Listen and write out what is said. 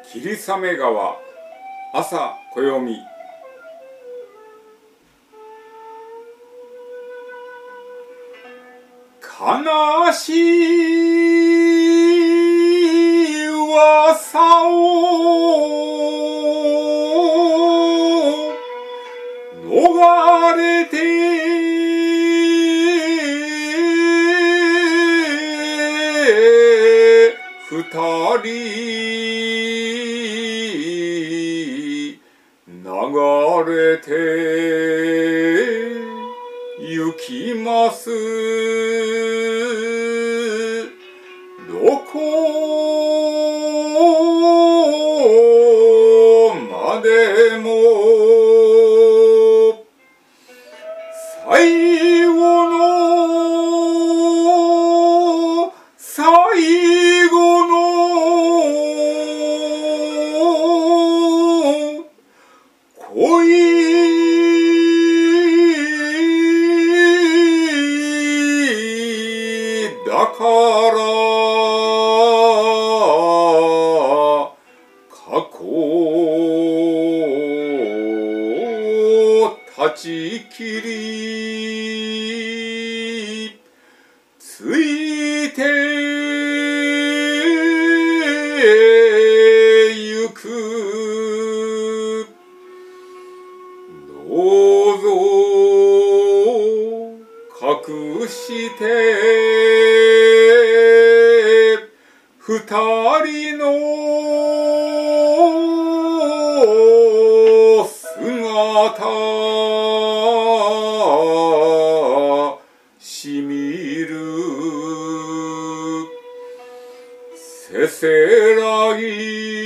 霧雨川朝暦。悲しい噂を逃れて二人流れて行きます。どこまでも最後の最後の恋だから過去断ち切りついてゆく。どうぞ隠して二人の姿しみるせせらぎ